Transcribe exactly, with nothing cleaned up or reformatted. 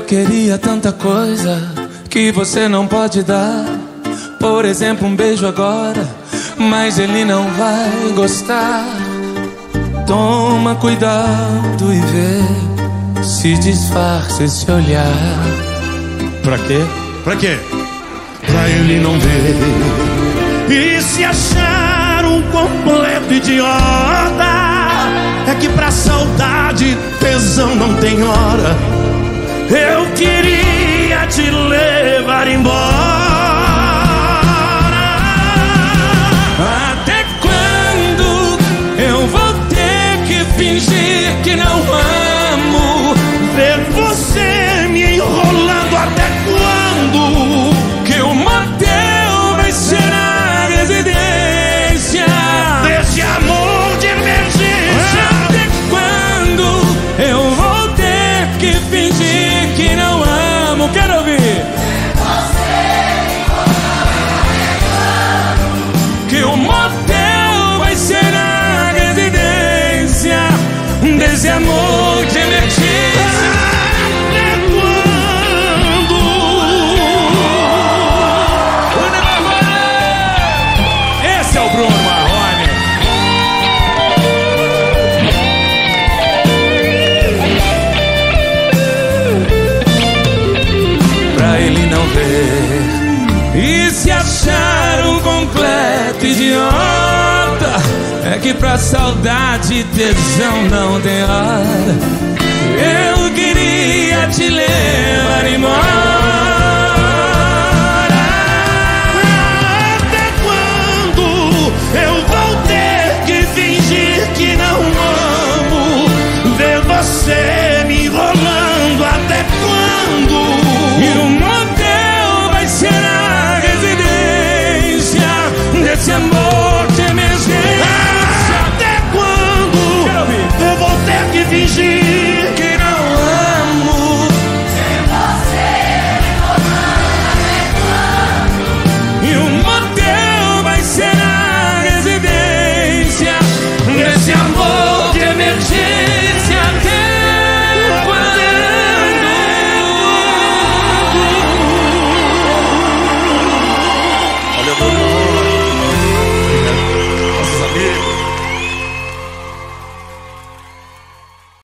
queria tanta coisa que você não pode dar. Por exemplo, um beijo agora, mas ele não vai gostar. Toma cuidado e vê se disfarça esse olhar. Pra quê? Pra quê? Pra ele não ver e se achar um completo idiota. É que pra saudade tesão não tem hora. Eu queria te levar embora. Até quando eu vou ter que fingir que não amo? Ver você me enrolando. Até quando que o motel vai ser a residência desse amor de emergência? Até quando eu vou ter que fingir que não amo? Quero ouvir. Que o motel vai ser a residência desse amor de emergência. Esse é o Bruno Marrone. Pra ele não ver e se achar um completo idiota. É que pra saudade tesão não tem hora. Eu queria te levar embora.